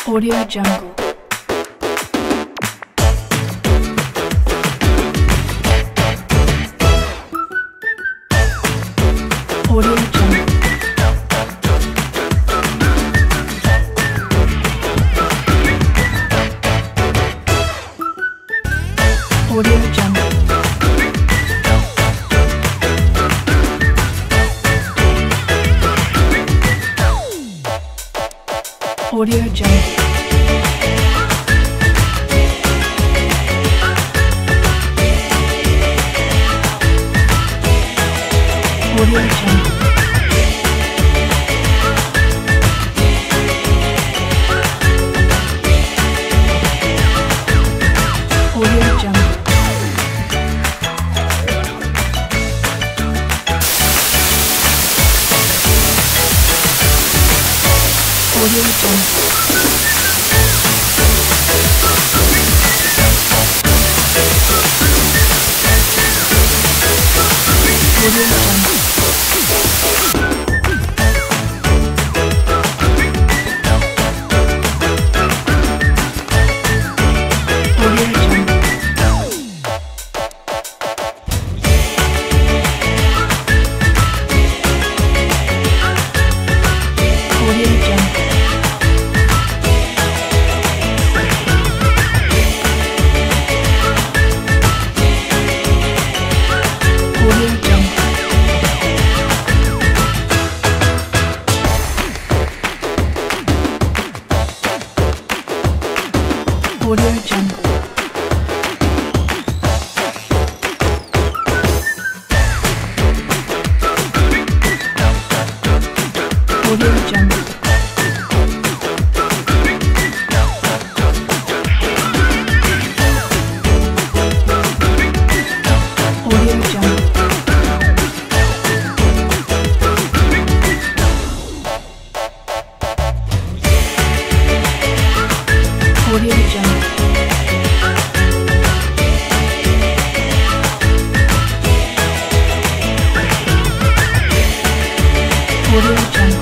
Audio Jungle. Audio Jungle. Audio Jungle. Audio Jungle. Audio Jungle. Audio Jungle. Audio Jungle. Audio Jungle. Audio Jungle. Audio Jungle. Audio Jungle. Audio Jungle. Audio Jungle.